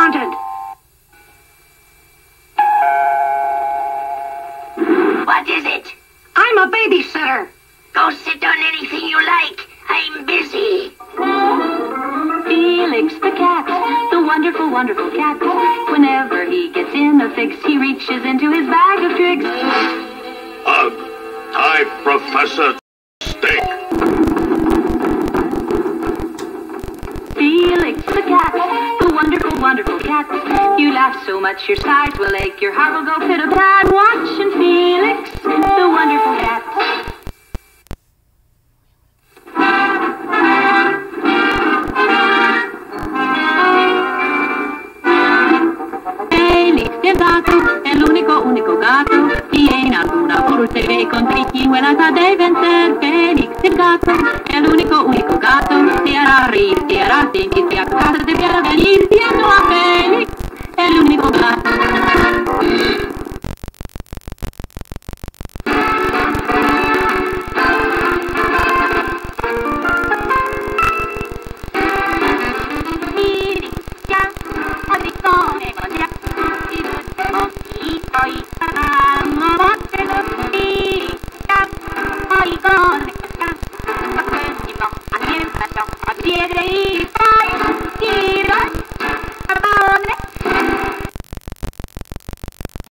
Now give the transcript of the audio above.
wanted. What is it? I'm a babysitter. Go sit on anything you like. I'm busy. Felix the cat, the wonderful, wonderful cat. Whenever he gets in a fix, he reaches into his bag of tricks. Ugh! Hi, Professor Steak. Felix the cat, the wonderful, wonderful cat. You laugh so much your sides will ache, your heart will go pit-a-pat. Watching Felix, the wonderful cat. Felix el gato, el único, único gato. Tiene alguna forza e con tricchi vuelta de vencer. Felix el gato, el único, único gato. Te hará reír, te hará sentirte a casa, te hará venir siendo a Felix, el único gato.